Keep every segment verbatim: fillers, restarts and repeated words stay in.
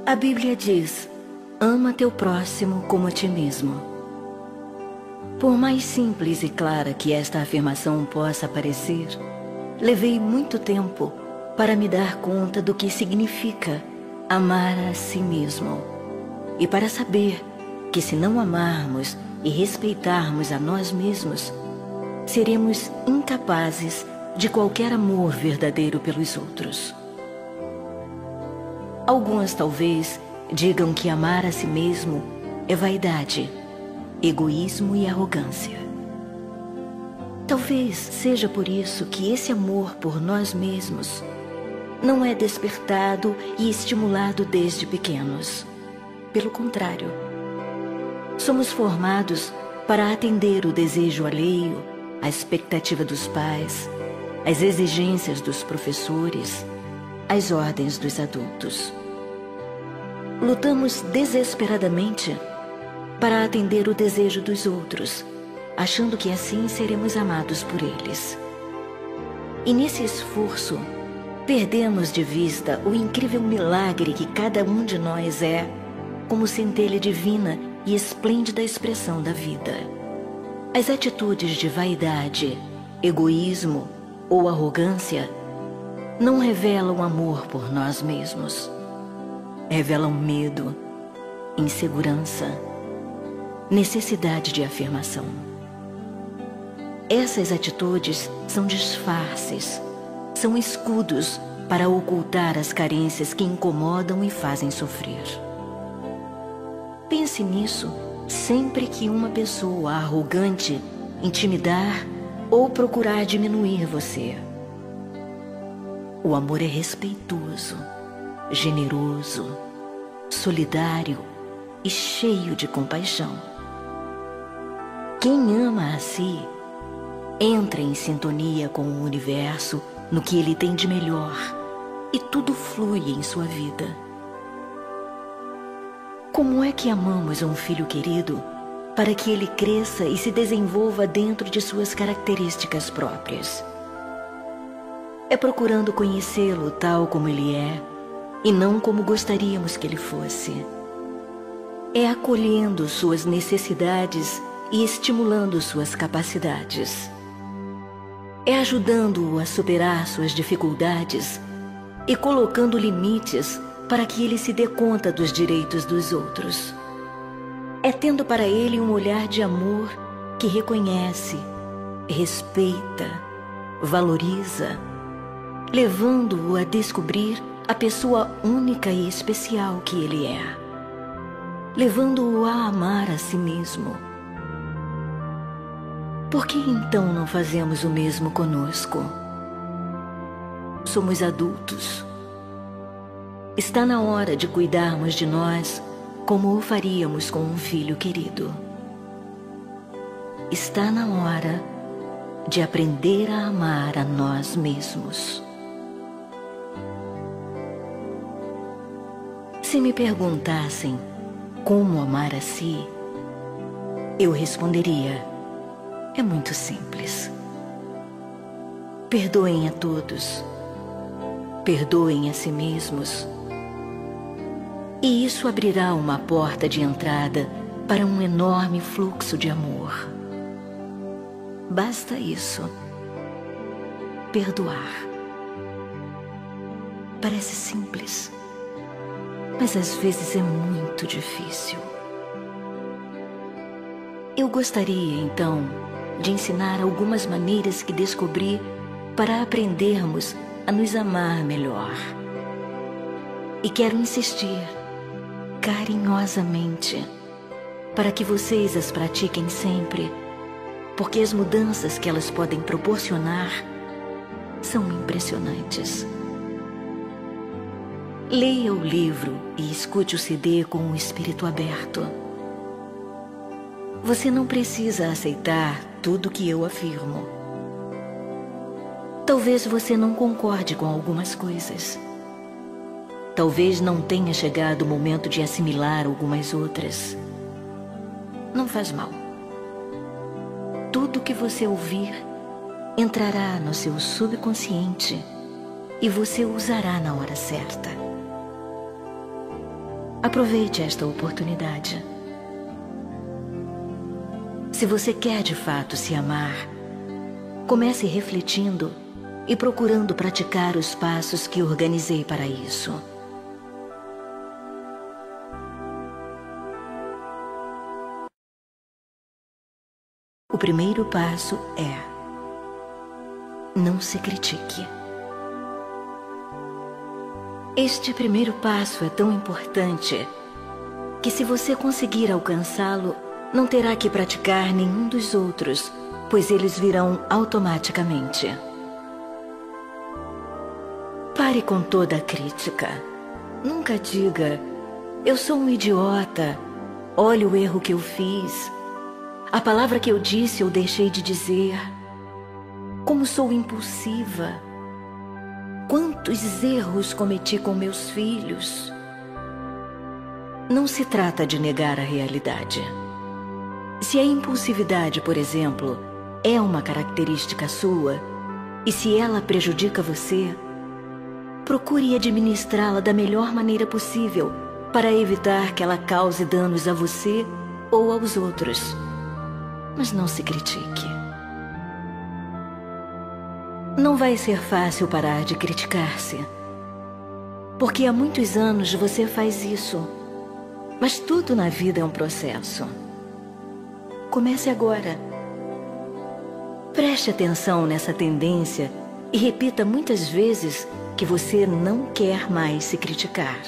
A Bíblia diz: ama teu próximo como a ti mesmo. Por mais simples e clara que esta afirmação possa parecer, levei muito tempo para me dar conta do que significa amar a si mesmo, e para saber que se não amarmos e respeitarmos a nós mesmos, seremos incapazes de qualquer amor verdadeiro pelos outros. Alguns talvez digam que amar a si mesmo é vaidade, egoísmo e arrogância. Talvez seja por isso que esse amor por nós mesmos não é despertado e estimulado desde pequenos. Pelo contrário, somos formados para atender o desejo alheio, a expectativa dos pais, as exigências dos professores, as ordens dos adultos. Lutamos desesperadamente para atender o desejo dos outros, achando que assim seremos amados por eles. E nesse esforço, perdemos de vista o incrível milagre que cada um de nós é, como centelha divina e esplêndida expressão da vida. As atitudes de vaidade, egoísmo ou arrogância não revelam amor por nós mesmos. Revelam medo, insegurança, necessidade de afirmação. Essas atitudes são disfarces, são escudos para ocultar as carências que incomodam e fazem sofrer. Pense nisso sempre que uma pessoa arrogante intimidar ou procurar diminuir você. O amor é respeitoso, generoso, solidário e cheio de compaixão. Quem ama a si entra em sintonia com o universo no que ele tem de melhor e tudo flui em sua vida. Como é que amamos um filho querido para que ele cresça e se desenvolva dentro de suas características próprias? É procurando conhecê-lo tal como ele é e não como gostaríamos que ele fosse. É acolhendo suas necessidades e estimulando suas capacidades. É ajudando-o a superar suas dificuldades e colocando limites para que ele se dê conta dos direitos dos outros. É tendo para ele um olhar de amor que reconhece, respeita, valoriza, levando-o a descobrir a pessoa única e especial que ele é, levando-o a amar a si mesmo. Por que então não fazemos o mesmo conosco? Somos adultos. Está na hora de cuidarmos de nós como o faríamos com um filho querido. Está na hora de aprender a amar a nós mesmos. Se me perguntassem como amar a si, eu responderia: é muito simples. Perdoem a todos, perdoem a si mesmos, e isso abrirá uma porta de entrada para um enorme fluxo de amor. Basta isso. Perdoar. Parece simples, mas às vezes é muito difícil. Eu gostaria, então, de ensinar algumas maneiras que descobri para aprendermos a nos amar melhor. E quero insistir, carinhosamente, para que vocês as pratiquem sempre, porque as mudanças que elas podem proporcionar são impressionantes. Leia o livro e escute o C D com o espírito aberto. Você não precisa aceitar tudo que eu afirmo. Talvez você não concorde com algumas coisas. Talvez não tenha chegado o momento de assimilar algumas outras. Não faz mal. Tudo que você ouvir entrará no seu subconsciente e você o usará na hora certa. Aproveite esta oportunidade. Se você quer de fato se amar, comece refletindo e procurando praticar os passos que organizei para isso. O primeiro passo é: não se critique. Este primeiro passo é tão importante que, se você conseguir alcançá-lo, não terá que praticar nenhum dos outros, pois eles virão automaticamente. Pare com toda a crítica. Nunca diga: eu sou um idiota, olha o erro que eu fiz, a palavra que eu disse ou deixei de dizer, como sou impulsiva, quantos erros cometi com meus filhos. Não se trata de negar a realidade. Se a impulsividade, por exemplo, é uma característica sua, e se ela prejudica você, procure administrá-la da melhor maneira possível para evitar que ela cause danos a você ou aos outros. Mas não se critique. Não vai ser fácil parar de criticar-se, porque há muitos anos você faz isso, mas tudo na vida é um processo. Comece agora. Preste atenção nessa tendência e repita muitas vezes que você não quer mais se criticar.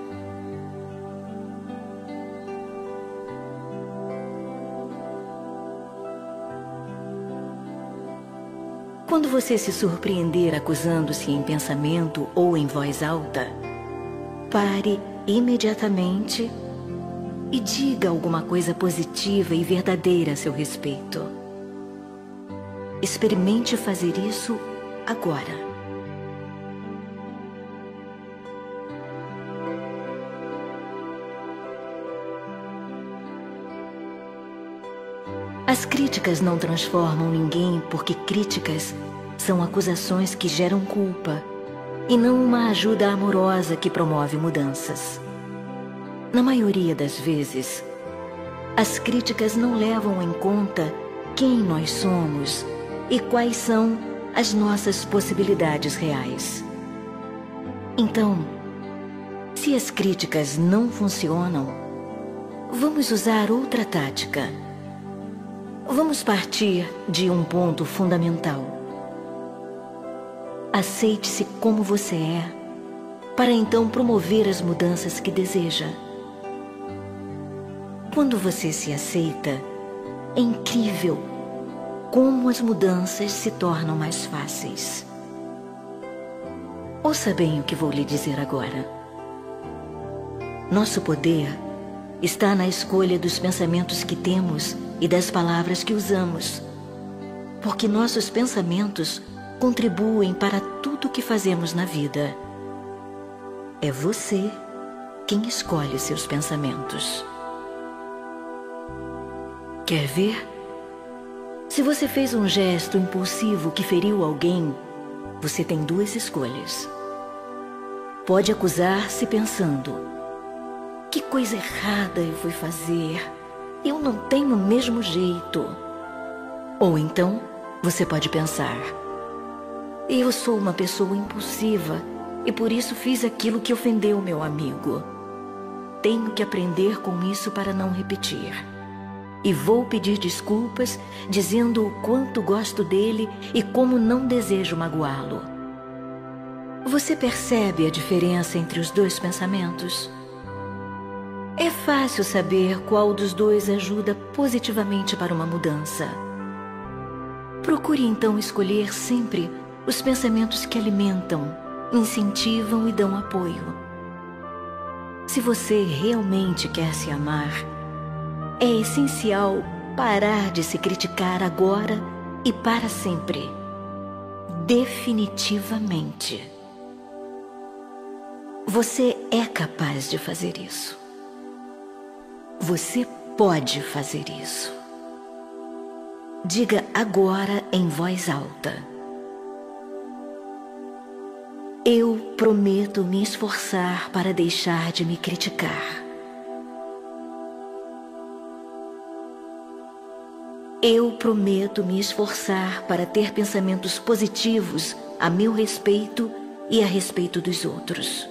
Quando você se surpreender acusando-se em pensamento ou em voz alta, pare imediatamente e diga alguma coisa positiva e verdadeira a seu respeito. Experimente fazer isso agora. As críticas não transformam ninguém, porque críticas são acusações que geram culpa e não uma ajuda amorosa que promove mudanças. Na maioria das vezes, as críticas não levam em conta quem nós somos e quais são as nossas possibilidades reais. Então, se as críticas não funcionam, vamos usar outra tática. Vamos partir de um ponto fundamental. Aceite-se como você é, para então promover as mudanças que deseja. Quando você se aceita, é incrível como as mudanças se tornam mais fáceis. Ouça bem o que vou lhe dizer agora. Nosso poder está na escolha dos pensamentos que temos e das palavras que usamos, porque nossos pensamentos contribuem para tudo que fazemos na vida. É você quem escolhe seus pensamentos. Quer ver? Se você fez um gesto impulsivo que feriu alguém, você tem duas escolhas. Pode acusar-se pensando: que coisa errada eu fui fazer, eu não tenho o mesmo jeito. Ou então, você pode pensar: eu sou uma pessoa impulsiva e por isso fiz aquilo que ofendeu meu amigo. Tenho que aprender com isso para não repetir. E vou pedir desculpas, dizendo o quanto gosto dele e como não desejo magoá-lo. Você percebe a diferença entre os dois pensamentos? É fácil saber qual dos dois ajuda positivamente para uma mudança. Procure então escolher sempre os pensamentos que alimentam, incentivam e dão apoio. Se você realmente quer se amar, é essencial parar de se criticar agora e para sempre. Definitivamente. Você é capaz de fazer isso. Você pode fazer isso. Diga agora em voz alta: eu prometo me esforçar para deixar de me criticar. Eu prometo me esforçar para ter pensamentos positivos a meu respeito e a respeito dos outros.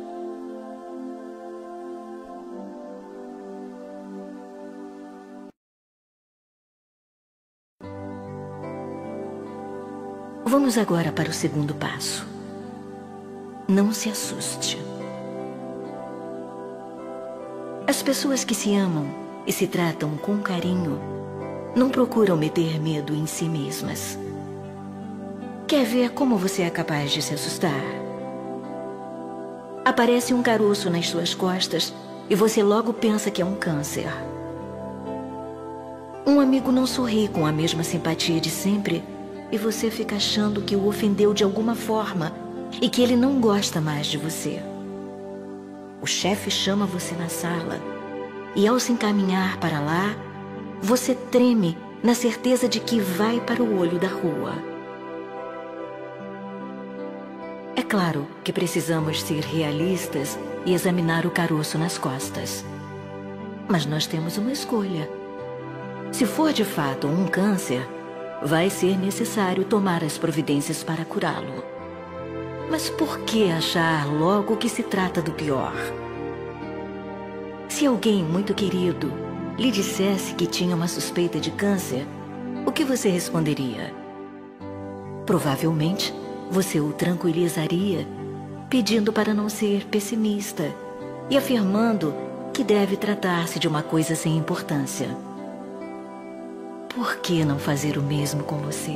Vamos agora para o segundo passo. Não se assuste. As pessoas que se amam e se tratam com carinho não procuram meter medo em si mesmas. Quer ver como você é capaz de se assustar? Aparece um caroço nas suas costas e você logo pensa que é um câncer. Um amigo não sorri com a mesma simpatia de sempre e você fica achando que o ofendeu de alguma forma e que ele não gosta mais de você. O chefe chama você na sala e, ao se encaminhar para lá, você treme na certeza de que vai para o olho da rua. É claro que precisamos ser realistas e examinar o caroço nas costas. Mas nós temos uma escolha. Se for de fato um câncer, vai ser necessário tomar as providências para curá-lo. Mas por que achar logo que se trata do pior? Se alguém muito querido lhe dissesse que tinha uma suspeita de câncer, o que você responderia? Provavelmente, você o tranquilizaria, pedindo para não ser pessimista e afirmando que deve tratar-se de uma coisa sem importância. Por que não fazer o mesmo com você?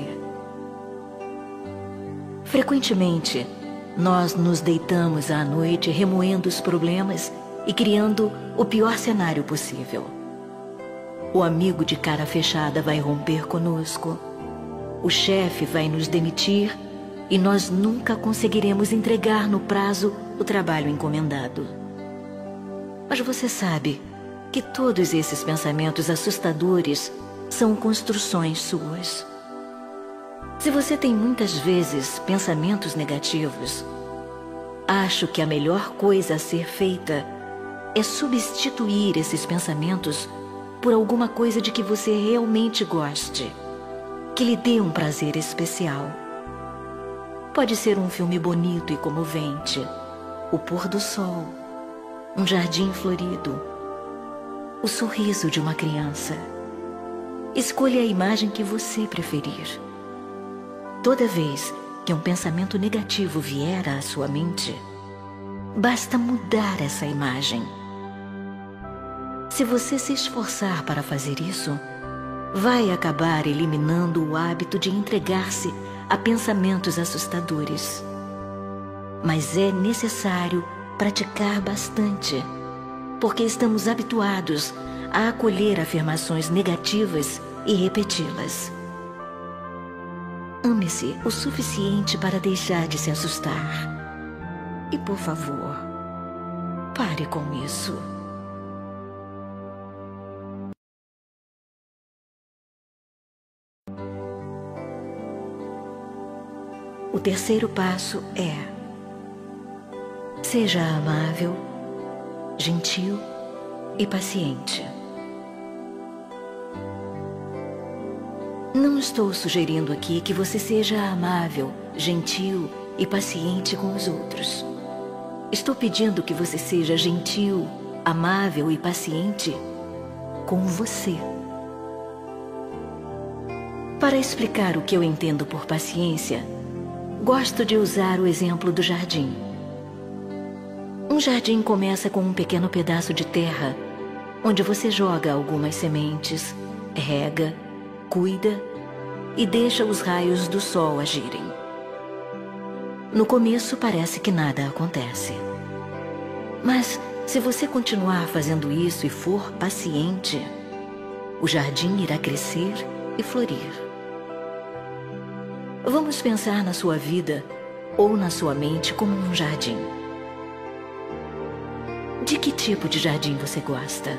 Frequentemente, nós nos deitamos à noite remoendo os problemas e criando o pior cenário possível. O amigo de cara fechada vai romper conosco, o chefe vai nos demitir e nós nunca conseguiremos entregar no prazo o trabalho encomendado. Mas você sabe que todos esses pensamentos assustadores são construções suas. Se você tem muitas vezes pensamentos negativos, acho que a melhor coisa a ser feita é substituir esses pensamentos por alguma coisa de que você realmente goste, que lhe dê um prazer especial. Pode ser um filme bonito e comovente, o pôr do sol, um jardim florido, o sorriso de uma criança. Escolha a imagem que você preferir. Toda vez que um pensamento negativo vier à sua mente, basta mudar essa imagem. Se você se esforçar para fazer isso, vai acabar eliminando o hábito de entregar-se a pensamentos assustadores. Mas é necessário praticar bastante, porque estamos habituados a acolher afirmações negativas e repeti-las. Ame-se o suficiente para deixar de se assustar. E, por favor, pare com isso. O terceiro passo é: seja amável, gentil e paciente. Não estou sugerindo aqui que você seja amável, gentil e paciente com os outros. Estou pedindo que você seja gentil, amável e paciente com você. Para explicar o que eu entendo por paciência, gosto de usar o exemplo do jardim. Um jardim começa com um pequeno pedaço de terra, onde você joga algumas sementes, rega, cuida e deixa os raios do sol agirem. No começo parece que nada acontece. Mas se você continuar fazendo isso e for paciente, o jardim irá crescer e florir. Vamos pensar na sua vida ou na sua mente como um jardim. De que tipo de jardim você gosta?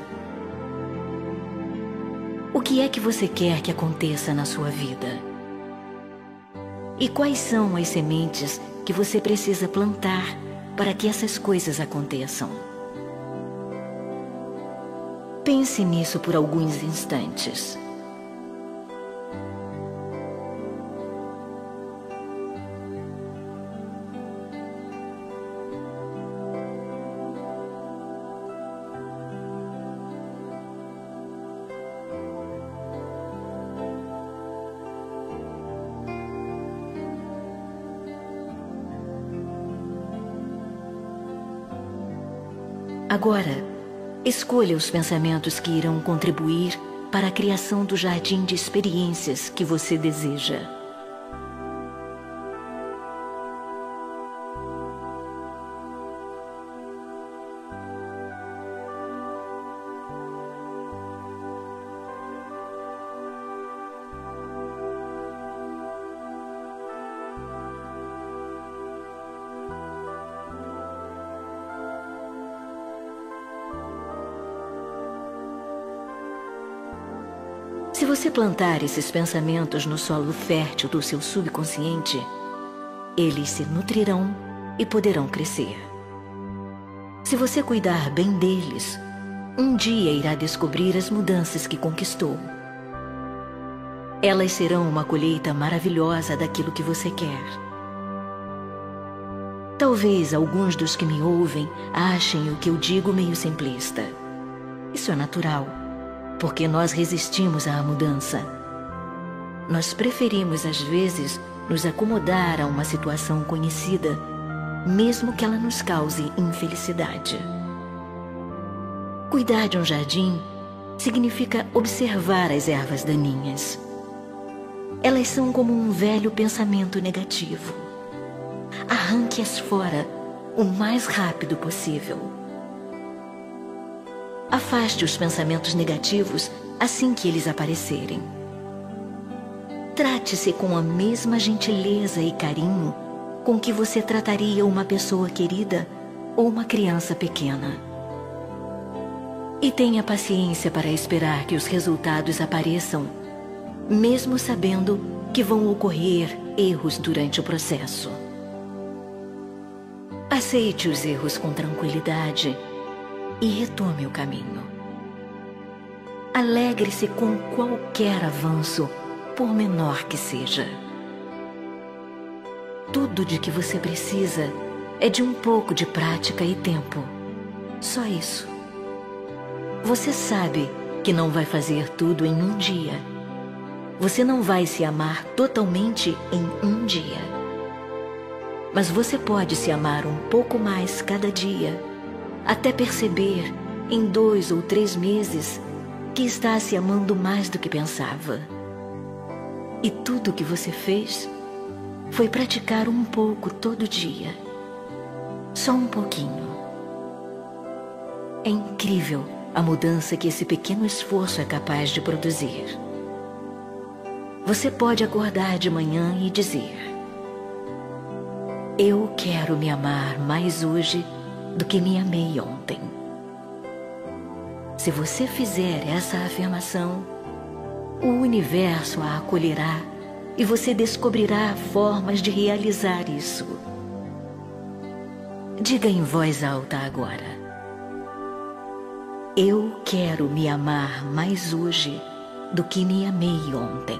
O que é que você quer que aconteça na sua vida? E quais são as sementes que você precisa plantar para que essas coisas aconteçam? Pense nisso por alguns instantes. Agora, escolha os pensamentos que irão contribuir para a criação do jardim de experiências que você deseja. Se você plantar esses pensamentos no solo fértil do seu subconsciente, eles se nutrirão e poderão crescer. Se você cuidar bem deles, um dia irá descobrir as mudanças que conquistou. Elas serão uma colheita maravilhosa daquilo que você quer. Talvez alguns dos que me ouvem achem o que eu digo meio simplista. Isso é natural, porque nós resistimos à mudança. Nós preferimos, às vezes, nos acomodar a uma situação conhecida, mesmo que ela nos cause infelicidade. Cuidar de um jardim significa observar as ervas daninhas. Elas são como um velho pensamento negativo. Arranque-as fora o mais rápido possível. Afaste os pensamentos negativos assim que eles aparecerem. Trate-se com a mesma gentileza e carinho com que você trataria uma pessoa querida ou uma criança pequena. E tenha paciência para esperar que os resultados apareçam, mesmo sabendo que vão ocorrer erros durante o processo. Aceite os erros com tranquilidade e retome o caminho. Alegre-se com qualquer avanço, por menor que seja. Tudo de que você precisa é de um pouco de prática e tempo. Só isso. Você sabe que não vai fazer tudo em um dia. Você não vai se amar totalmente em um dia. Mas você pode se amar um pouco mais cada dia, até perceber, em dois ou três meses, que está se amando mais do que pensava. E tudo o que você fez foi praticar um pouco todo dia. Só um pouquinho. É incrível a mudança que esse pequeno esforço é capaz de produzir. Você pode acordar de manhã e dizer: eu quero me amar mais hoje do que me amei ontem. Se você fizer essa afirmação, o universo a acolherá e você descobrirá formas de realizar isso. Diga em voz alta agora: eu quero me amar mais hoje do que me amei ontem.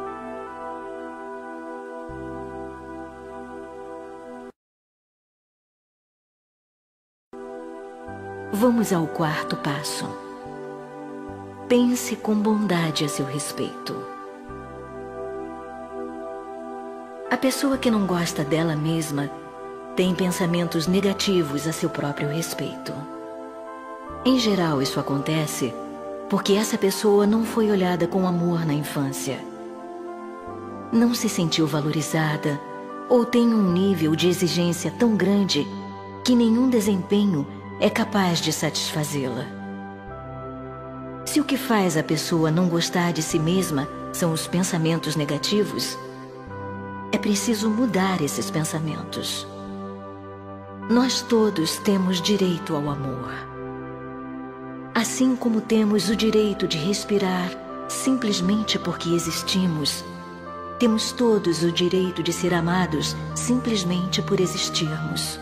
Vamos ao quarto passo. Pense com bondade a seu respeito. A pessoa que não gosta dela mesma tem pensamentos negativos a seu próprio respeito. Em geral, isso acontece porque essa pessoa não foi olhada com amor na infância. Não se sentiu valorizada ou tem um nível de exigência tão grande que nenhum desempenho é capaz de satisfazê-la. Se o que faz a pessoa não gostar de si mesma são os pensamentos negativos, é preciso mudar esses pensamentos. Nós todos temos direito ao amor. Assim como temos o direito de respirar simplesmente porque existimos, temos todos o direito de ser amados simplesmente por existirmos.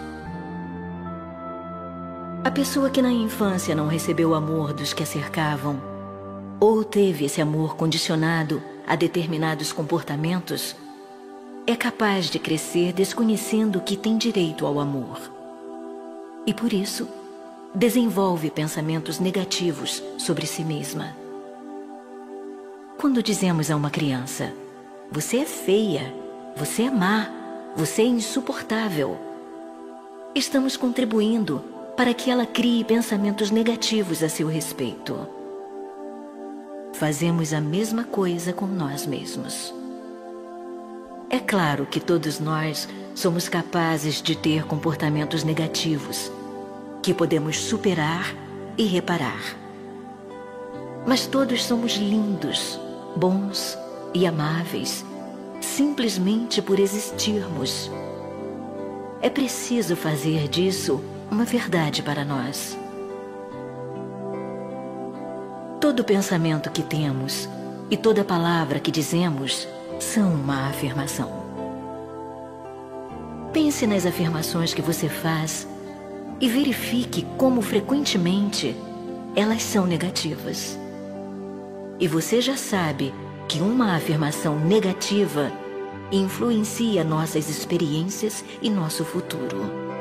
A pessoa que na infância não recebeu o amor dos que a cercavam, ou teve esse amor condicionado a determinados comportamentos, é capaz de crescer desconhecendo que tem direito ao amor. E por isso, desenvolve pensamentos negativos sobre si mesma. Quando dizemos a uma criança: você é feia, você é má, você é insuportável, estamos contribuindo para que ela crie pensamentos negativos a seu respeito. Fazemos a mesma coisa com nós mesmos. É claro que todos nós somos capazes de ter comportamentos negativos, que podemos superar e reparar. Mas todos somos lindos, bons e amáveis, simplesmente por existirmos. É preciso fazer disso uma verdade para nós. Todo pensamento que temos e toda palavra que dizemos são uma afirmação. Pense nas afirmações que você faz e verifique como frequentemente elas são negativas. E você já sabe que uma afirmação negativa influencia nossas experiências e nosso futuro.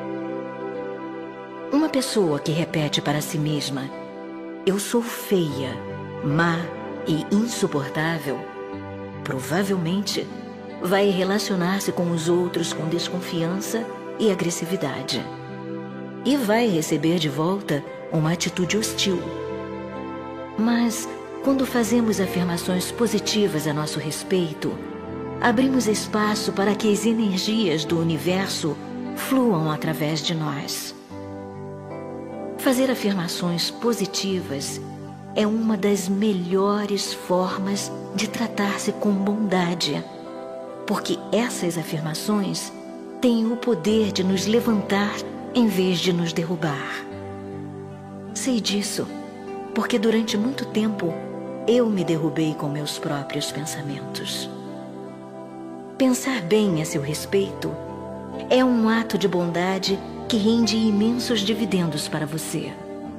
Uma pessoa que repete para si mesma: "Eu sou feia, má e insuportável", provavelmente vai relacionar-se com os outros com desconfiança e agressividade. E vai receber de volta uma atitude hostil. Mas, quando fazemos afirmações positivas a nosso respeito, abrimos espaço para que as energias do universo fluam através de nós. Fazer afirmações positivas é uma das melhores formas de tratar-se com bondade, porque essas afirmações têm o poder de nos levantar em vez de nos derrubar. Sei disso, porque durante muito tempo eu me derrubei com meus próprios pensamentos. Pensar bem a seu respeito é um ato de bondade que rende imensos dividendos para você.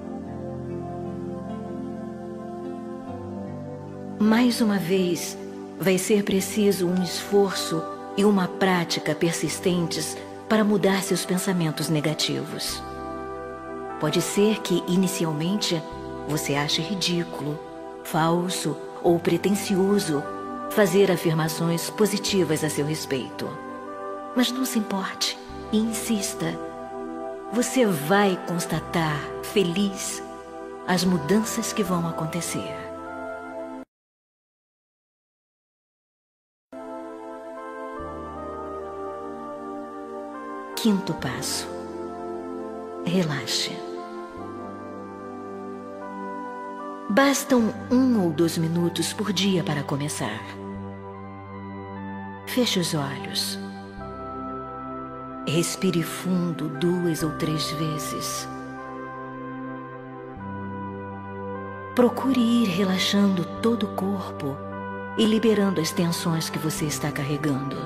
Mais uma vez, vai ser preciso um esforço e uma prática persistentes para mudar seus pensamentos negativos. Pode ser que, inicialmente, você ache ridículo, falso ou pretensioso fazer afirmações positivas a seu respeito. Mas não se importe e insista. Você vai constatar, feliz, as mudanças que vão acontecer. Quinto passo: relaxe. Bastam um ou dois minutos por dia para começar. Feche os olhos. Respire fundo duas ou três vezes. Procure ir relaxando todo o corpo e liberando as tensões que você está carregando.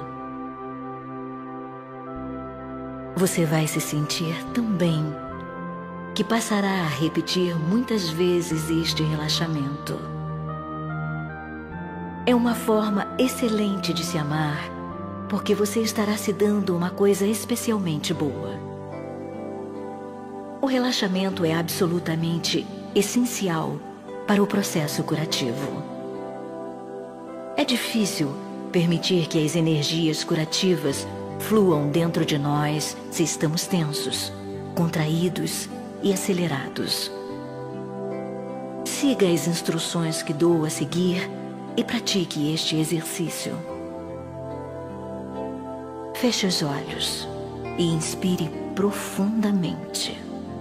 Você vai se sentir tão bem que passará a repetir muitas vezes este relaxamento. É uma forma excelente de se amar, porque você estará se dando uma coisa especialmente boa. O relaxamento é absolutamente essencial para o processo curativo. É difícil permitir que as energias curativas fluam dentro de nós se estamos tensos, contraídos e acelerados. Siga as instruções que dou a seguir e pratique este exercício. Feche os olhos e inspire profundamente.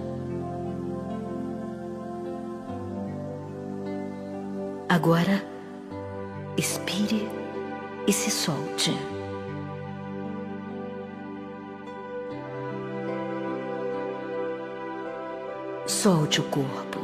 Agora, expire e se solte. Solte o corpo.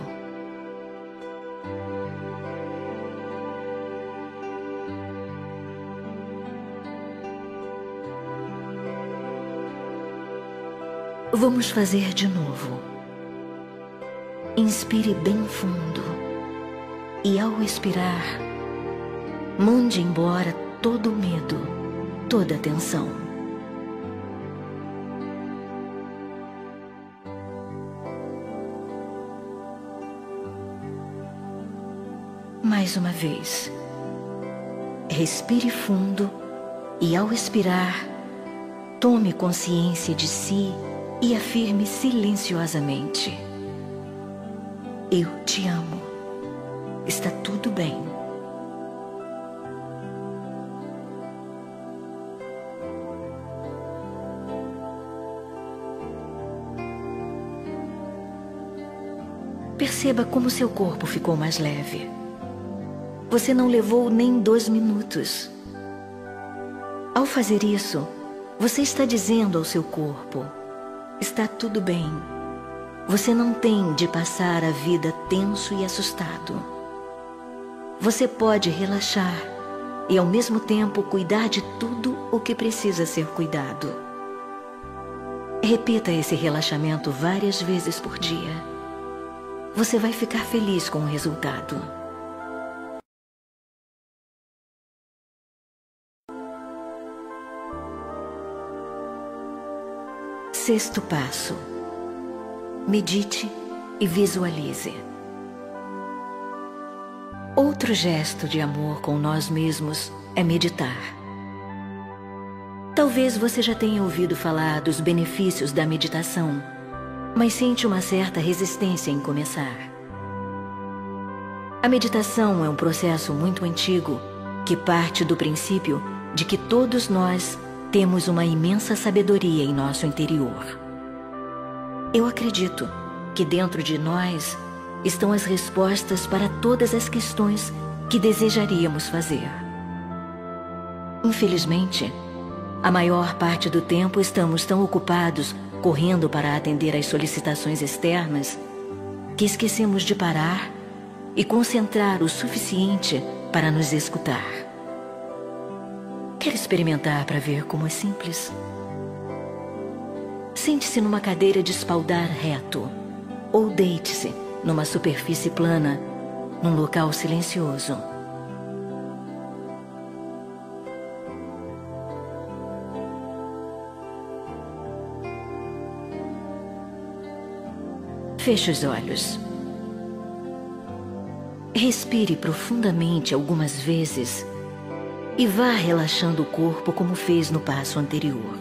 Vamos fazer de novo. Inspire bem fundo e, ao expirar, mande embora todo o medo, toda a tensão. Mais uma vez. Respire fundo e, ao expirar, tome consciência de si e afirme silenciosamente: eu te amo. Está tudo bem. Perceba como seu corpo ficou mais leve. Você não levou nem dois minutos. Ao fazer isso, você está dizendo ao seu corpo: está tudo bem. Você não tem de passar a vida tenso e assustado. Você pode relaxar e, ao mesmo tempo, cuidar de tudo o que precisa ser cuidado. Repita esse relaxamento várias vezes por dia. Você vai ficar feliz com o resultado. Sexto passo: medite e visualize. Outro gesto de amor com nós mesmos é meditar. Talvez você já tenha ouvido falar dos benefícios da meditação, mas sente uma certa resistência em começar. A meditação é um processo muito antigo que parte do princípio de que todos nós temos uma imensa sabedoria em nosso interior. Eu acredito que dentro de nós estão as respostas para todas as questões que desejaríamos fazer. Infelizmente, a maior parte do tempo estamos tão ocupados correndo para atender às solicitações externas que esquecemos de parar e concentrar o suficiente para nos escutar. Quer experimentar para ver como é simples? Sente-se numa cadeira de espaldar reto ou deite-se numa superfície plana, num local silencioso. Feche os olhos. Respire profundamente algumas vezes e vá relaxando o corpo como fez no passo anterior.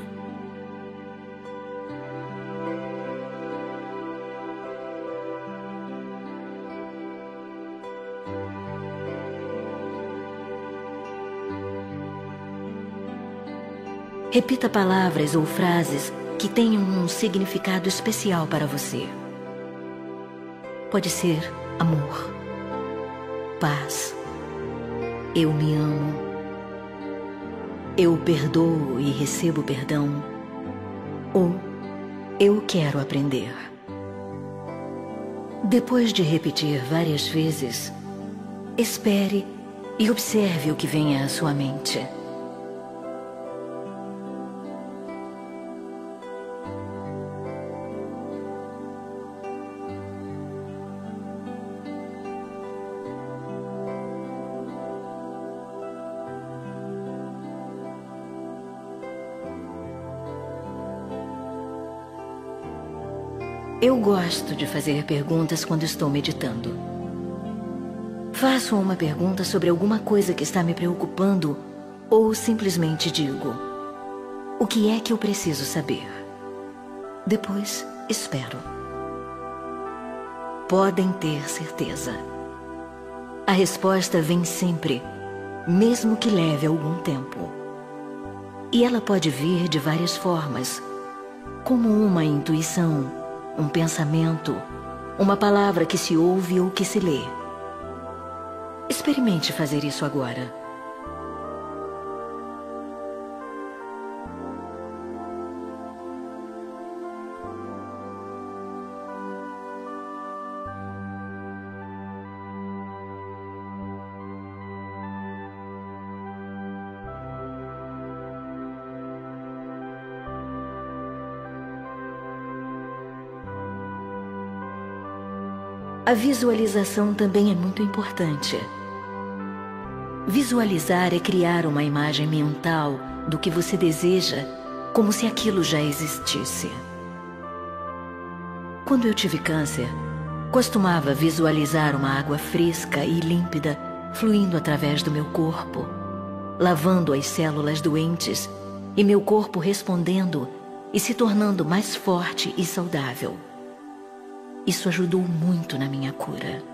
Repita palavras ou frases que tenham um significado especial para você. Pode ser amor, paz, eu me amo, eu perdoo e recebo perdão, ou eu quero aprender. Depois de repetir várias vezes, espere e observe o que vem à sua mente. Eu gosto de fazer perguntas quando estou meditando. Faço uma pergunta sobre alguma coisa que está me preocupando ou simplesmente digo: o que é que eu preciso saber? Depois, espero. Podem ter certeza. A resposta vem sempre, mesmo que leve algum tempo. E ela pode vir de várias formas, como uma intuição, um pensamento, uma palavra que se ouve ou que se lê. Experimente fazer isso agora. A visualização também é muito importante. Visualizar é criar uma imagem mental do que você deseja, como se aquilo já existisse. Quando eu tive câncer, costumava visualizar uma água fresca e límpida fluindo através do meu corpo, lavando as células doentes e meu corpo respondendo e se tornando mais forte e saudável. Isso ajudou muito na minha cura.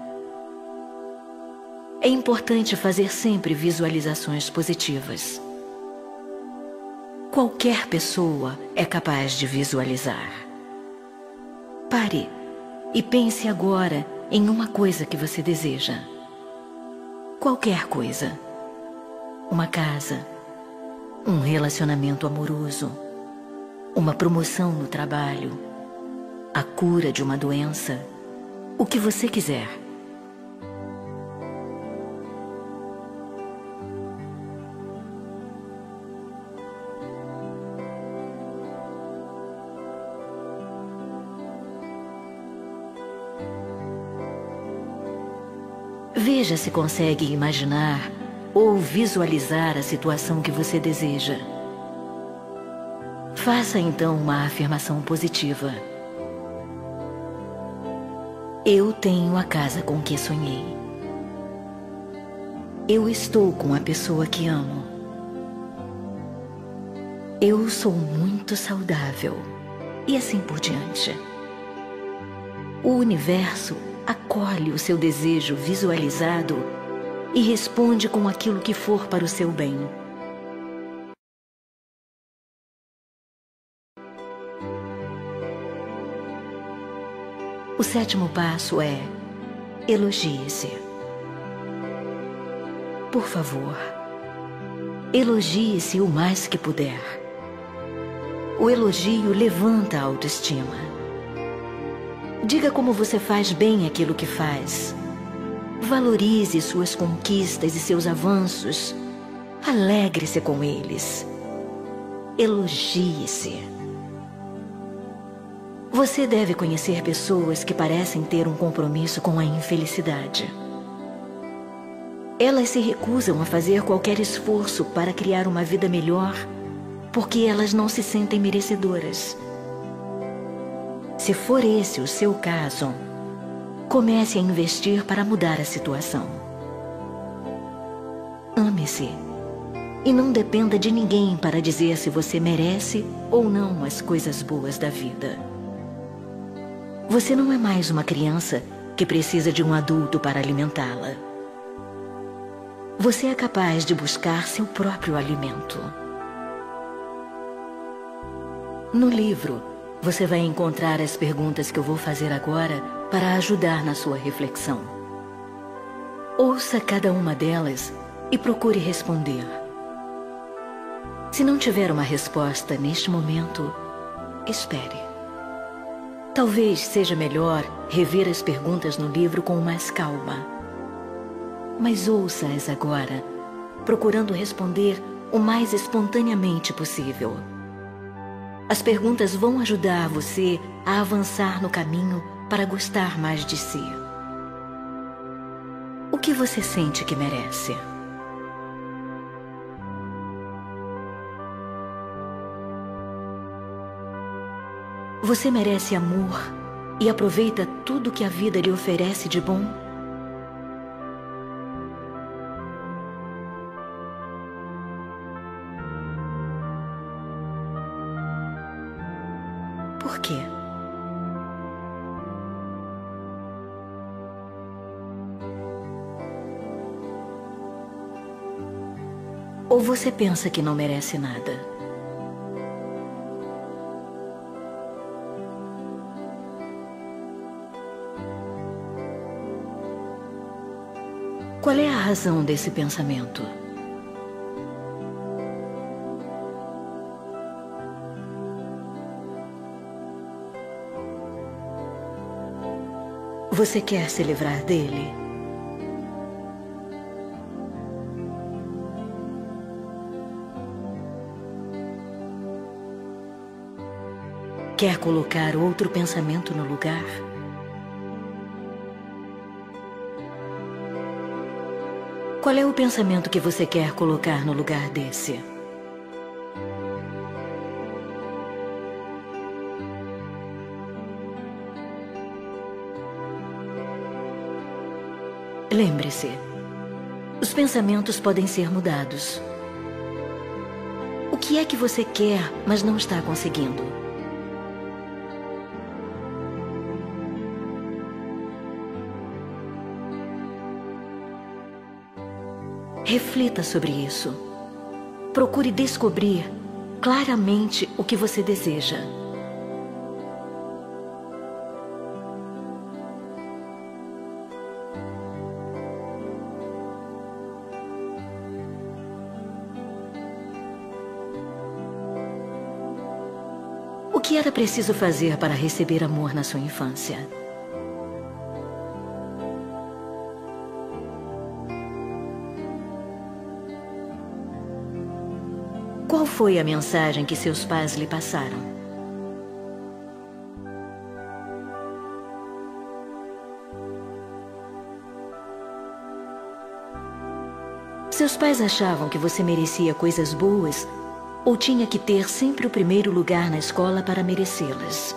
É importante fazer sempre visualizações positivas. Qualquer pessoa é capaz de visualizar. Pare e pense agora em uma coisa que você deseja. Qualquer coisa. Uma casa, um relacionamento amoroso, uma promoção no trabalho, a cura de uma doença, o que você quiser. Veja se consegue imaginar ou visualizar a situação que você deseja. Faça então uma afirmação positiva. Eu tenho a casa com que sonhei. Eu estou com a pessoa que amo. Eu sou muito saudável. E assim por diante. O universo acolhe o seu desejo visualizado e responde com aquilo que for para o seu bem. O sétimo passo é: elogie-se. Por favor, elogie-se o mais que puder. O elogio levanta a autoestima. Diga como você faz bem aquilo que faz. Valorize suas conquistas e seus avanços. Alegre-se com eles. Elogie-se. Você deve conhecer pessoas que parecem ter um compromisso com a infelicidade. Elas se recusam a fazer qualquer esforço para criar uma vida melhor porque elas não se sentem merecedoras. Se for esse o seu caso, comece a investir para mudar a situação. Ame-se e não dependa de ninguém para dizer se você merece ou não as coisas boas da vida. Você não é mais uma criança que precisa de um adulto para alimentá-la. Você é capaz de buscar seu próprio alimento. No livro, você vai encontrar as perguntas que eu vou fazer agora para ajudar na sua reflexão. Ouça cada uma delas e procure responder. Se não tiver uma resposta neste momento, espere. Talvez seja melhor rever as perguntas no livro com mais calma. Mas ouça-as agora, procurando responder o mais espontaneamente possível. As perguntas vão ajudar você a avançar no caminho para gostar mais de si. O que você sente que merece? Você merece amor e aproveita tudo que a vida lhe oferece de bom? Por quê? Ou você pensa que não merece nada? Qual é a razão desse pensamento? Você quer se livrar dele? Quer colocar outro pensamento no lugar? Qual é o pensamento que você quer colocar no lugar desse? Lembre-se, os pensamentos podem ser mudados. O que é que você quer, mas não está conseguindo? Reflita sobre isso. Procure descobrir claramente o que você deseja. O que era preciso fazer para receber amor na sua infância? Qual foi a mensagem que seus pais lhe passaram? Seus pais achavam que você merecia coisas boas ou tinha que ter sempre o primeiro lugar na escola para merecê-las?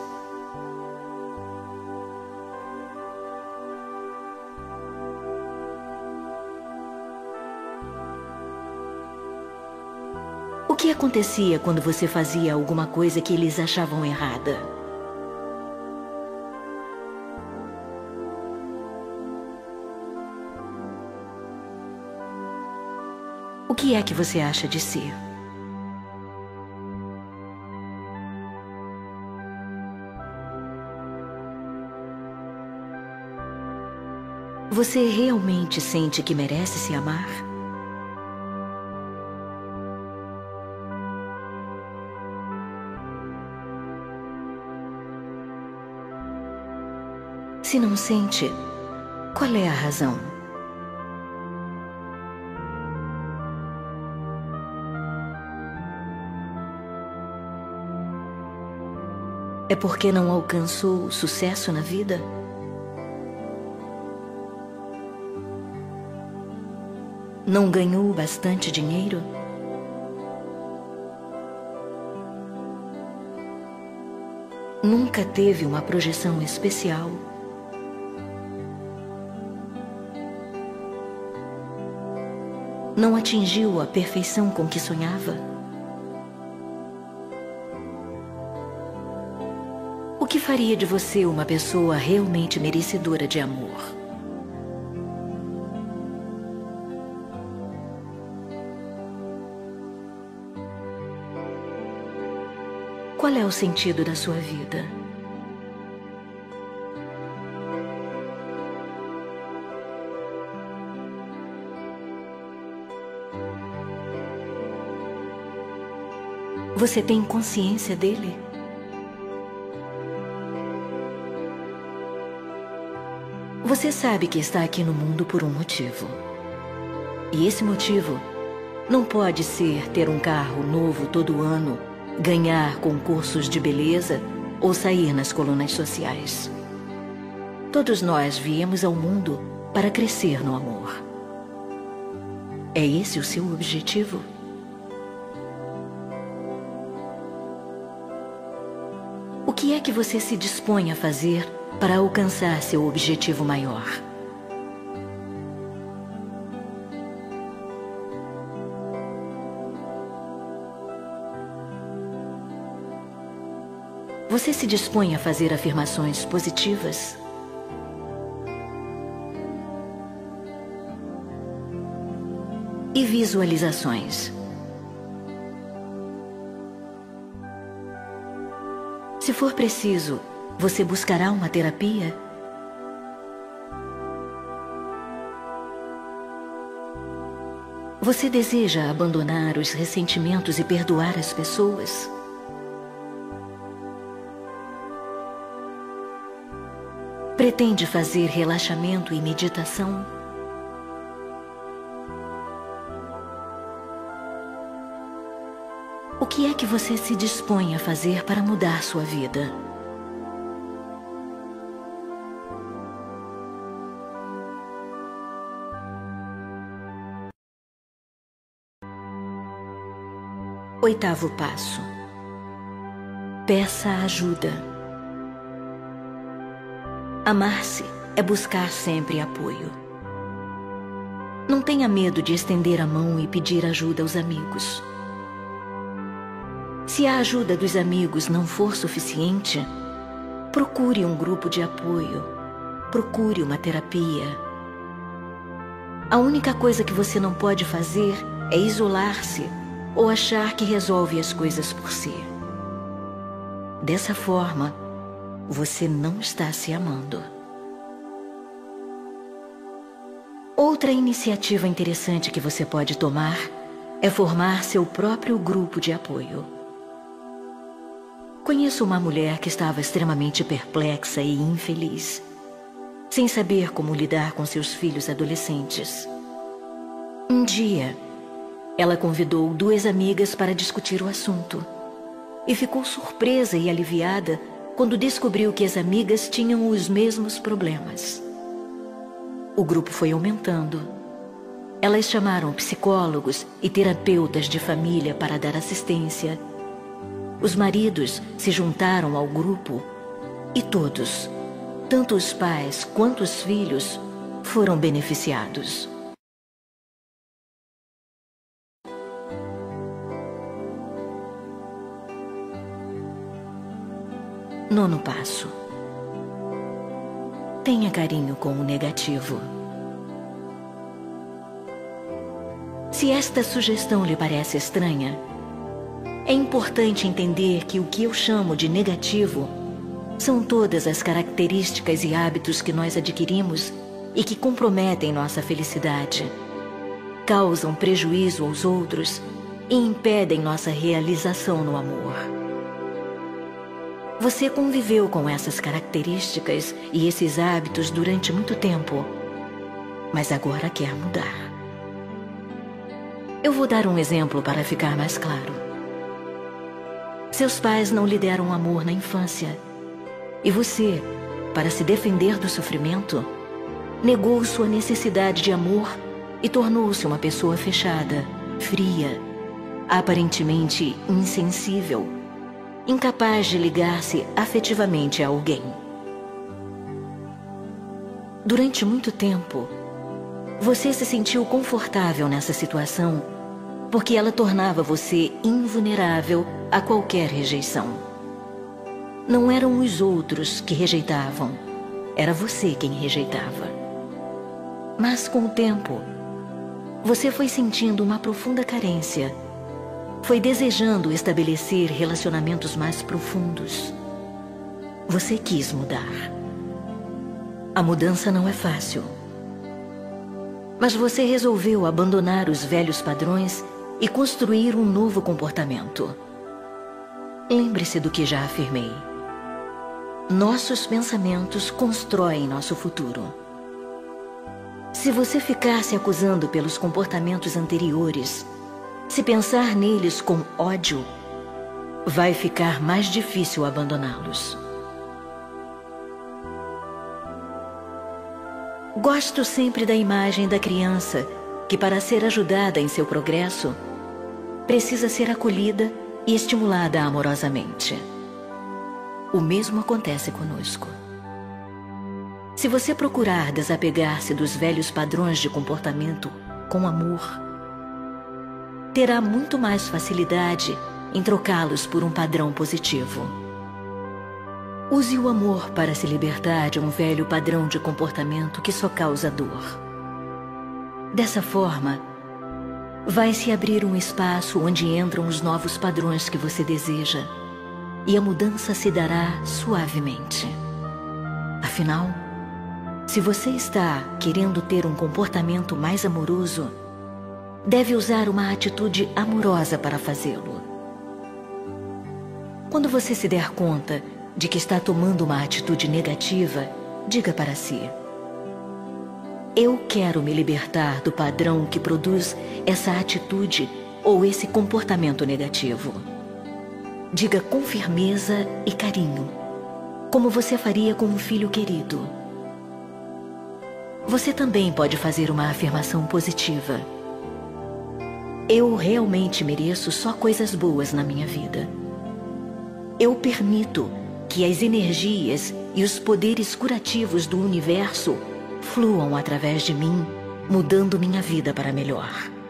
O que acontecia quando você fazia alguma coisa que eles achavam errada? O que é que você acha de si? Você realmente sente que merece se amar? Se não sente, qual é a razão? É porque não alcançou o sucesso na vida? Não ganhou bastante dinheiro? Nunca teve uma projeção especial? Não atingiu a perfeição com que sonhava? O que faria de você uma pessoa realmente merecedora de amor? Qual é o sentido da sua vida? Você tem consciência dele? Você sabe que está aqui no mundo por um motivo. E esse motivo não pode ser ter um carro novo todo ano, ganhar concursos de beleza ou sair nas colunas sociais. Todos nós viemos ao mundo para crescer no amor. É esse o seu objetivo? O que é que você se dispõe a fazer para alcançar seu objetivo maior? Você se dispõe a fazer afirmações positivas? E visualizações? Se for preciso, você buscará uma terapia? Você deseja abandonar os ressentimentos e perdoar as pessoas? Pretende fazer relaxamento e meditação? O que é que você se dispõe a fazer para mudar sua vida? Oitavo passo. Peça ajuda. Amar-se é buscar sempre apoio. Não tenha medo de estender a mão e pedir ajuda aos amigos. Se a ajuda dos amigos não for suficiente, procure um grupo de apoio, procure uma terapia. A única coisa que você não pode fazer é isolar-se ou achar que resolve as coisas por si. Dessa forma, você não está se amando. Outra iniciativa interessante que você pode tomar é formar seu próprio grupo de apoio. Conheço uma mulher que estava extremamente perplexa e infeliz, sem saber como lidar com seus filhos adolescentes. Um dia, ela convidou duas amigas para discutir o assunto e ficou surpresa e aliviada quando descobriu que as amigas tinham os mesmos problemas. O grupo foi aumentando. Elas chamaram psicólogos e terapeutas de família para dar assistência. Os maridos se juntaram ao grupo e todos, tanto os pais quanto os filhos, foram beneficiados. Nono passo. Tenha carinho com o negativo. Se esta sugestão lhe parece estranha, é importante entender que o que eu chamo de negativo são todas as características e hábitos que nós adquirimos e que comprometem nossa felicidade, causam prejuízo aos outros e impedem nossa realização no amor. Você conviveu com essas características e esses hábitos durante muito tempo, mas agora quer mudar. Eu vou dar um exemplo para ficar mais claro. Seus pais não lhe deram amor na infância, e você, para se defender do sofrimento, negou sua necessidade de amor e tornou-se uma pessoa fechada, fria, aparentemente insensível, incapaz de ligar-se afetivamente a alguém. Durante muito tempo, você se sentiu confortável nessa situação porque ela tornava você invulnerável a qualquer rejeição. Não eram os outros que rejeitavam, era você quem rejeitava. Mas com o tempo, você foi sentindo uma profunda carência. Foi desejando estabelecer relacionamentos mais profundos. Você quis mudar. A mudança não é fácil. Mas você resolveu abandonar os velhos padrões e construir um novo comportamento. Lembre-se do que já afirmei. Nossos pensamentos constroem nosso futuro. Se você ficar se acusando pelos comportamentos anteriores, se pensar neles com ódio, vai ficar mais difícil abandoná-los. Gosto sempre da imagem da criança que, para ser ajudada em seu progresso, precisa ser acolhida e estimulada amorosamente. O mesmo acontece conosco. Se você procurar desapegar-se dos velhos padrões de comportamento com amor, terá muito mais facilidade em trocá-los por um padrão positivo. Use o amor para se libertar de um velho padrão de comportamento que só causa dor. Dessa forma, vai se abrir um espaço onde entram os novos padrões que você deseja, e a mudança se dará suavemente. Afinal, se você está querendo ter um comportamento mais amoroso, deve usar uma atitude amorosa para fazê-lo. Quando você se der conta de que está tomando uma atitude negativa, diga para si: eu quero me libertar do padrão que produz essa atitude ou esse comportamento negativo. Diga com firmeza e carinho, como você faria com um filho querido. Você também pode fazer uma afirmação positiva: eu realmente mereço só coisas boas na minha vida. Eu permito que as energias e os poderes curativos do universo fluam através de mim, mudando minha vida para melhor.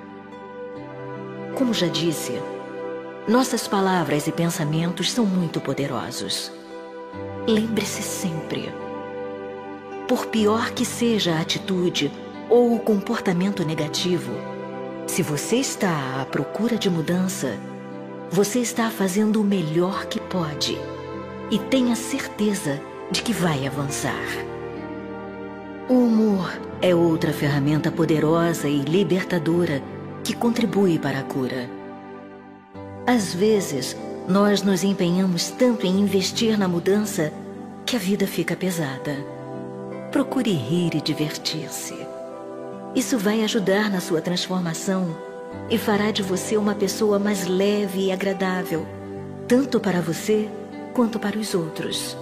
Como já disse, nossas palavras e pensamentos são muito poderosos. Lembre-se sempre: por pior que seja a atitude ou o comportamento negativo, se você está à procura de mudança, você está fazendo o melhor que pode e tenha certeza de que vai avançar. O humor é outra ferramenta poderosa e libertadora que contribui para a cura. Às vezes, nós nos empenhamos tanto em investir na mudança que a vida fica pesada. Procure rir e divertir-se. Isso vai ajudar na sua transformação e fará de você uma pessoa mais leve e agradável, tanto para você quanto para os outros.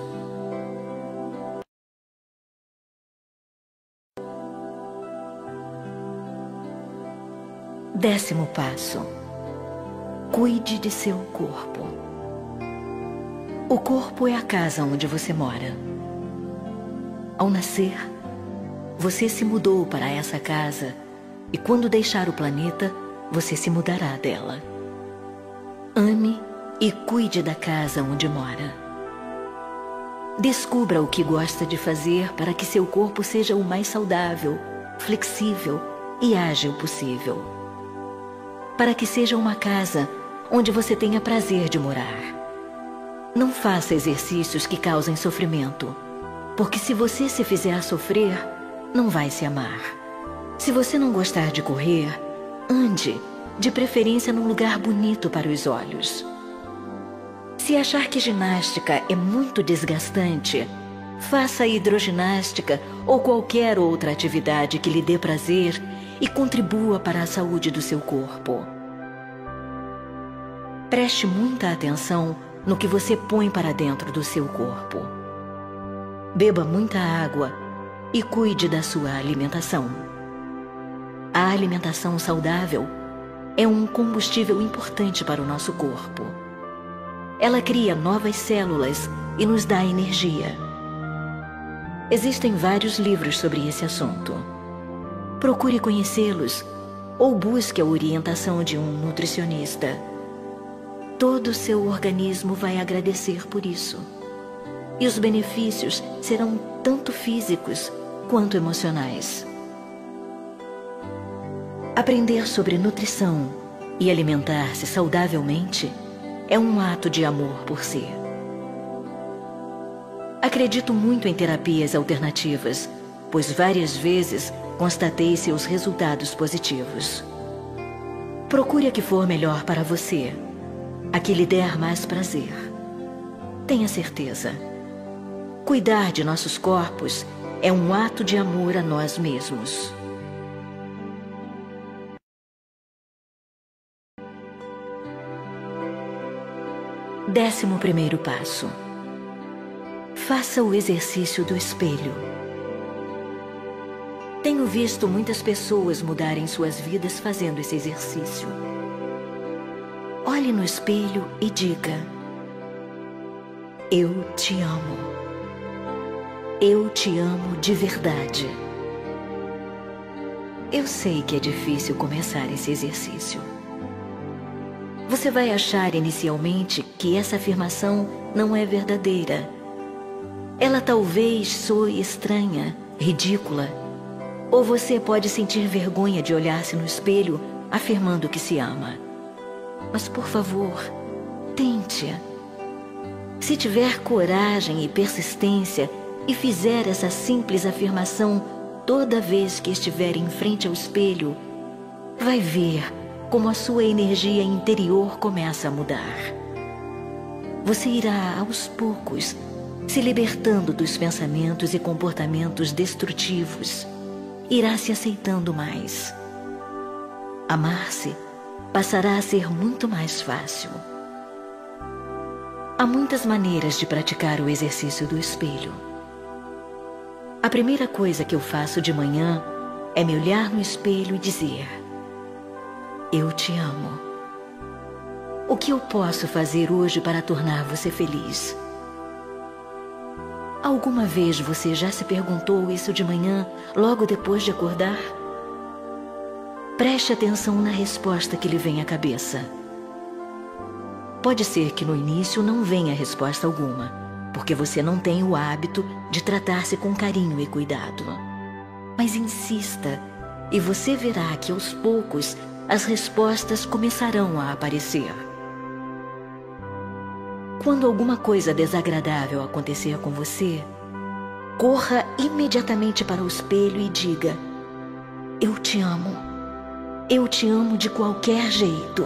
Décimo passo: cuide de seu corpo. O corpo é a casa onde você mora. Ao nascer, você se mudou para essa casa e quando deixar o planeta, você se mudará dela. Ame e cuide da casa onde mora. Descubra o que gosta de fazer para que seu corpo seja o mais saudável, flexível e ágil possível. Para que seja uma casa onde você tenha prazer de morar. Não faça exercícios que causem sofrimento, porque se você se fizer sofrer, não vai se amar. Se você não gostar de correr, ande, de preferência num lugar bonito para os olhos. Se achar que ginástica é muito desgastante, faça hidroginástica ou qualquer outra atividade que lhe dê prazer e contribua para a saúde do seu corpo. Preste muita atenção no que você põe para dentro do seu corpo. Beba muita água e cuide da sua alimentação. A alimentação saudável é um combustível importante para o nosso corpo. Ela cria novas células e nos dá energia. Existem vários livros sobre esse assunto. Procure conhecê-los ou busque a orientação de um nutricionista. Todo o seu organismo vai agradecer por isso. E os benefícios serão tanto físicos quanto emocionais. Aprender sobre nutrição e alimentar-se saudavelmente é um ato de amor por si. Acredito muito em terapias alternativas, pois várias vezes constatei seus resultados positivos. Procure a que for melhor para você, a que lhe der mais prazer. Tenha certeza. Cuidar de nossos corpos é um ato de amor a nós mesmos. Décimo primeiro passo: faça o exercício do espelho. Tenho visto muitas pessoas mudarem suas vidas fazendo esse exercício. Olhe no espelho e diga: eu te amo. Eu te amo de verdade. Eu sei que é difícil começar esse exercício. Você vai achar inicialmente que essa afirmação não é verdadeira. Ela talvez soe estranha, ridícula, ou você pode sentir vergonha de olhar-se no espelho afirmando que se ama. Mas, por favor, tente. Se tiver coragem e persistência e fizer essa simples afirmação toda vez que estiver em frente ao espelho, vai ver como a sua energia interior começa a mudar. Você irá, aos poucos, se libertando dos pensamentos e comportamentos destrutivos. Irá se aceitando mais. Amar-se passará a ser muito mais fácil. Há muitas maneiras de praticar o exercício do espelho. A primeira coisa que eu faço de manhã é me olhar no espelho e dizer: eu te amo. O que eu posso fazer hoje para tornar você feliz? Alguma vez você já se perguntou isso de manhã, logo depois de acordar? Preste atenção na resposta que lhe vem à cabeça. Pode ser que no início não venha resposta alguma, porque você não tem o hábito de tratar-se com carinho e cuidado. Mas insista e você verá que aos poucos as respostas começarão a aparecer. Quando alguma coisa desagradável acontecer com você, corra imediatamente para o espelho e diga: eu te amo. Eu te amo de qualquer jeito.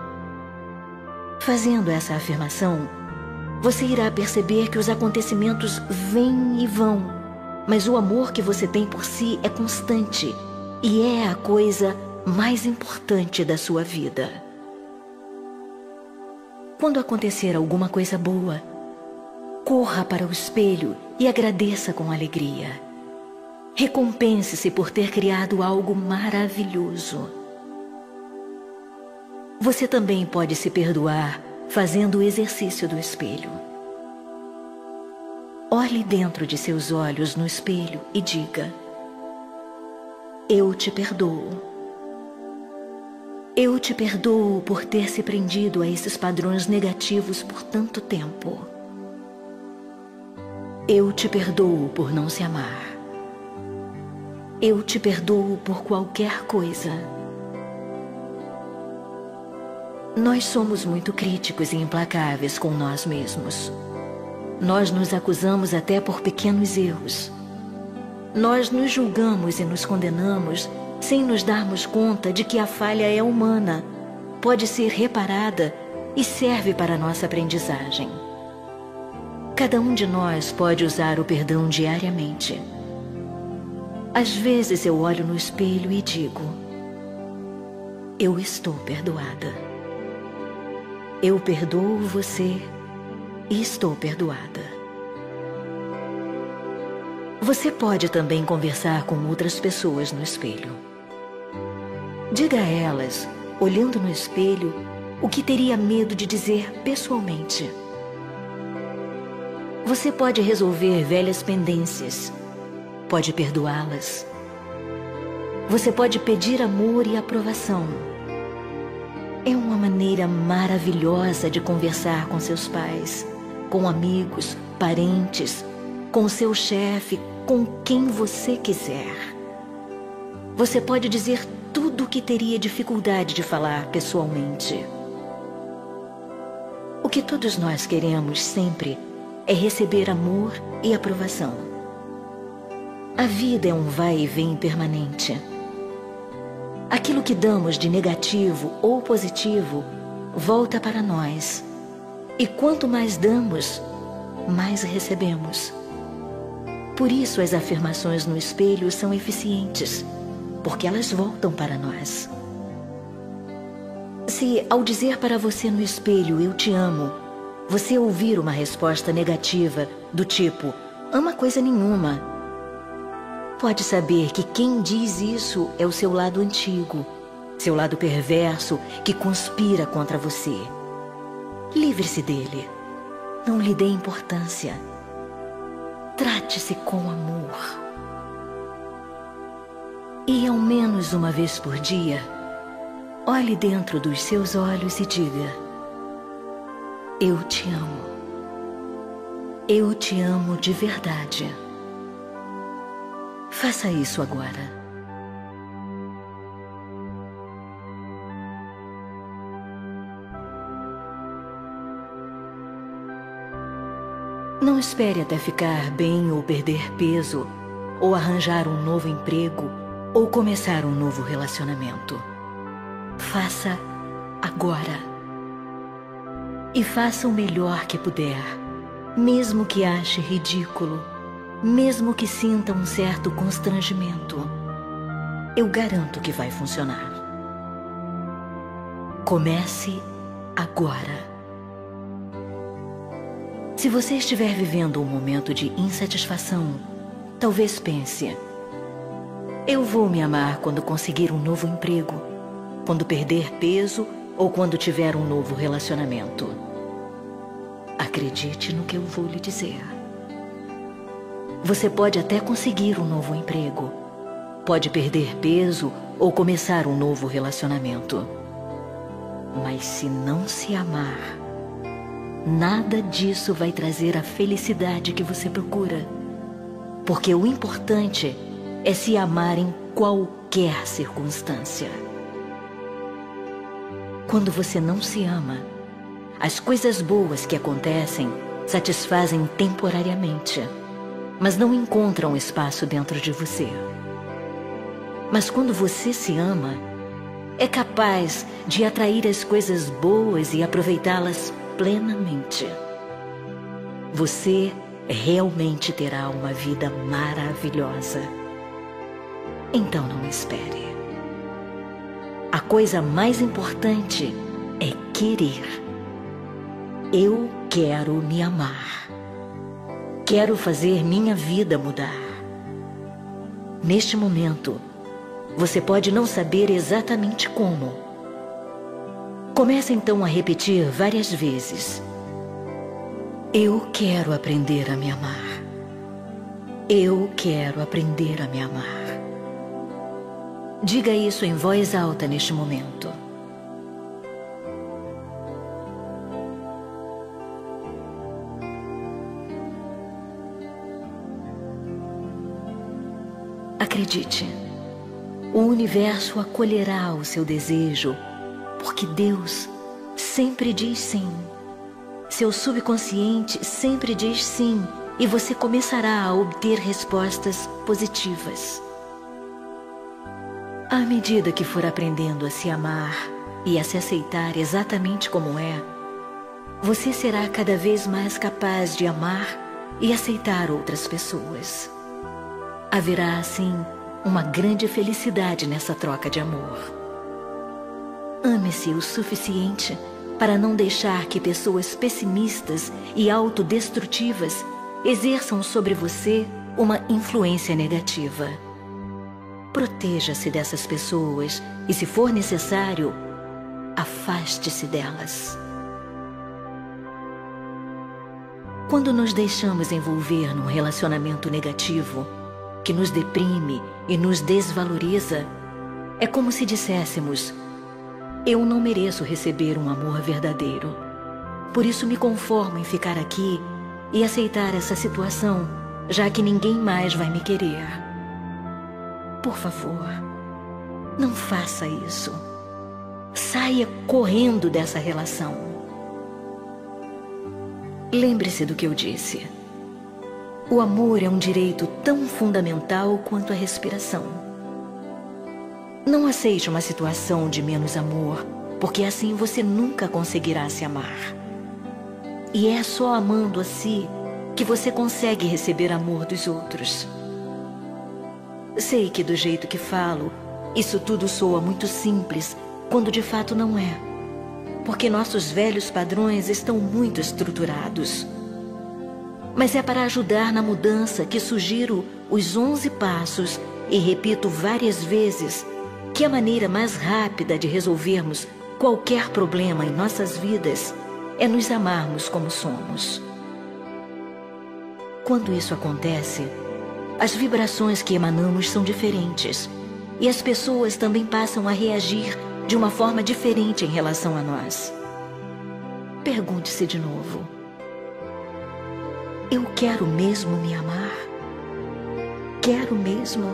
Fazendo essa afirmação, você irá perceber que os acontecimentos vêm e vão, mas o amor que você tem por si é constante e é a coisa mais importante da sua vida. Quando acontecer alguma coisa boa, corra para o espelho e agradeça com alegria. Recompense-se por ter criado algo maravilhoso. Você também pode se perdoar fazendo o exercício do espelho. Olhe dentro de seus olhos no espelho e diga: eu te perdoo. Eu te perdoo por ter se prendido a esses padrões negativos por tanto tempo. Eu te perdoo por não se amar. Eu te perdoo por qualquer coisa. Nós somos muito críticos e implacáveis com nós mesmos. Nós nos acusamos até por pequenos erros. Nós nos julgamos e nos condenamos sem nos darmos conta de que a falha é humana, pode ser reparada e serve para a nossa aprendizagem. Cada um de nós pode usar o perdão diariamente. Às vezes eu olho no espelho e digo: eu estou perdoada. Eu perdoo você e estou perdoada. Você pode também conversar com outras pessoas no espelho. Diga a elas, olhando no espelho, o que teria medo de dizer pessoalmente. Você pode resolver velhas pendências, pode perdoá-las. Você pode pedir amor e aprovação. É uma maneira maravilhosa de conversar com seus pais, com amigos, parentes, com seu chefe, com quem você quiser. Você pode dizer tudo o que teria dificuldade de falar pessoalmente. O que todos nós queremos sempre é receber amor e aprovação. A vida é um vai e vem permanente. Aquilo que damos de negativo ou positivo volta para nós. E quanto mais damos, mais recebemos. Por isso as afirmações no espelho são eficientes, porque elas voltam para nós. Se ao dizer para você no espelho eu te amo, você ouvir uma resposta negativa do tipo ama coisa nenhuma, pode saber que quem diz isso é o seu lado antigo, seu lado perverso que conspira contra você. Livre-se dele. Não lhe dê importância. Trate-se com amor. E ao menos uma vez por dia, olhe dentro dos seus olhos e diga: eu te amo. Eu te amo de verdade. Faça isso agora. Não espere até ficar bem ou perder peso, ou arranjar um novo emprego, ou começar um novo relacionamento. Faça agora. E faça o melhor que puder, mesmo que ache ridículo, mesmo que sinta um certo constrangimento. Eu garanto que vai funcionar. Comece agora. Se você estiver vivendo um momento de insatisfação, talvez pense: eu vou me amar quando conseguir um novo emprego, quando perder peso ou quando tiver um novo relacionamento. Acredite no que eu vou lhe dizer. Você pode até conseguir um novo emprego, pode perder peso ou começar um novo relacionamento. Mas se não se amar, nada disso vai trazer a felicidade que você procura. Porque o importante é se amar em qualquer qualquer circunstância. Quando você não se ama, as coisas boas que acontecem satisfazem temporariamente, mas não encontram espaço dentro de você. Mas quando você se ama, é capaz de atrair as coisas boas e aproveitá-las plenamente. Você realmente terá uma vida maravilhosa. Então não espere. A coisa mais importante é querer. Eu quero me amar. Quero fazer minha vida mudar. Neste momento, você pode não saber exatamente como. Comece então a repetir várias vezes. Eu quero aprender a me amar. Eu quero aprender a me amar. Diga isso em voz alta neste momento. Acredite, o universo acolherá o seu desejo, porque Deus sempre diz sim. Seu subconsciente sempre diz sim, e você começará a obter respostas positivas. À medida que for aprendendo a se amar e a se aceitar exatamente como é, você será cada vez mais capaz de amar e aceitar outras pessoas. Haverá, assim, uma grande felicidade nessa troca de amor. Ame-se o suficiente para não deixar que pessoas pessimistas e autodestrutivas exerçam sobre você uma influência negativa. Proteja-se dessas pessoas e, se for necessário, afaste-se delas. Quando nos deixamos envolver num relacionamento negativo, que nos deprime e nos desvaloriza, é como se disséssemos: eu não mereço receber um amor verdadeiro. Por isso me conformo em ficar aqui e aceitar essa situação, já que ninguém mais vai me querer. Por favor, não faça isso. Saia correndo dessa relação. Lembre-se do que eu disse. O amor é um direito tão fundamental quanto a respiração. Não aceite uma situação de menos amor, porque assim você nunca conseguirá se amar. E é só amando a si que você consegue receber amor dos outros. Sei que do jeito que falo, isso tudo soa muito simples, quando de fato não é. Porque nossos velhos padrões estão muito estruturados. Mas é para ajudar na mudança que sugiro os onze passos e repito várias vezes que a maneira mais rápida de resolvermos qualquer problema em nossas vidas é nos amarmos como somos. Quando isso acontece, as vibrações que emanamos são diferentes e as pessoas também passam a reagir de uma forma diferente em relação a nós. Pergunte-se de novo: eu quero mesmo me amar? Quero mesmo?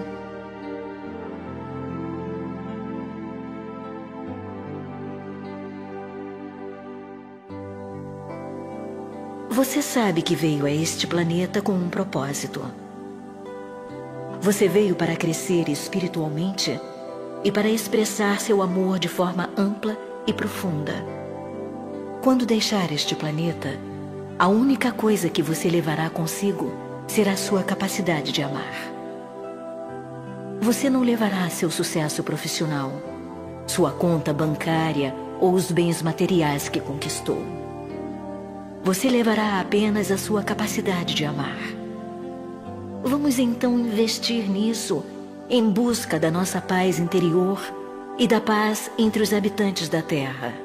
Você sabe que veio a este planeta com um propósito. Você veio para crescer espiritualmente e para expressar seu amor de forma ampla e profunda. Quando deixar este planeta, a única coisa que você levará consigo será sua capacidade de amar. Você não levará seu sucesso profissional, sua conta bancária ou os bens materiais que conquistou. Você levará apenas a sua capacidade de amar. Vamos então investir nisso, em busca da nossa paz interior e da paz entre os habitantes da Terra.